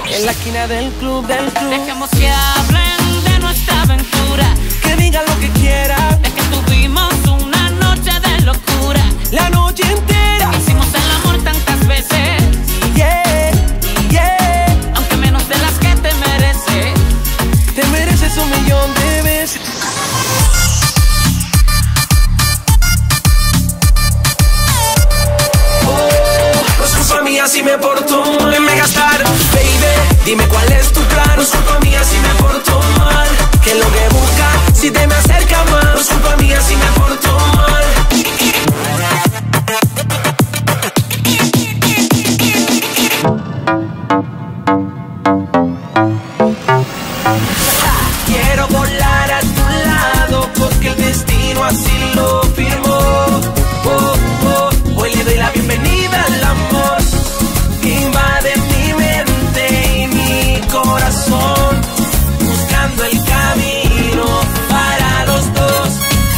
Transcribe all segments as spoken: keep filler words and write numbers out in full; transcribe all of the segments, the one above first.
En la esquina del club, del club. Dejemos que hablen de nuestra aventura. Que digan lo que quieran. De que tuvimos una noche de locura. La noche entera. Hicimos el amor tantas veces. Yeah, yeah. Aunque menos de las que te mereces. Te mereces un millón de veces. Si me porto mal, en me gastar, baby, dime cuál es tu plan. No es culpa mía si me porto mal. ¿Qué es lo que buscas si te me acercas más? No es culpa mía si me porto mal. Quiero volar a tu lado porque el destino así lo firmó. Oh, oh, hoy le doy la bienvenida al amor. Invade mi mente y mi corazón, buscando el camino para los dos.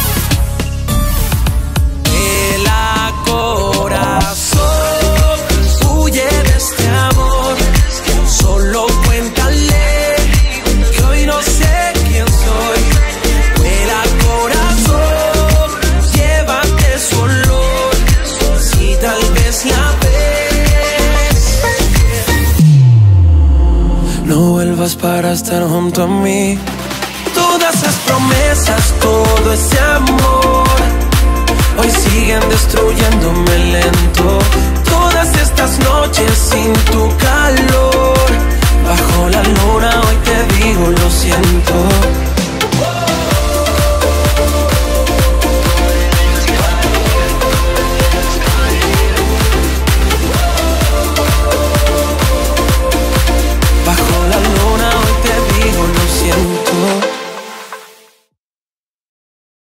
El corazón huye de este amor. Solo cuéntale que hoy no sé quién soy. Vuela corazón, llévate su olor. Si tal vez la no vuelvas para estar junto a mí. Todas esas promesas, todo ese amor, hoy siguen destruyéndome lento. Todas estas noches sin tu calor.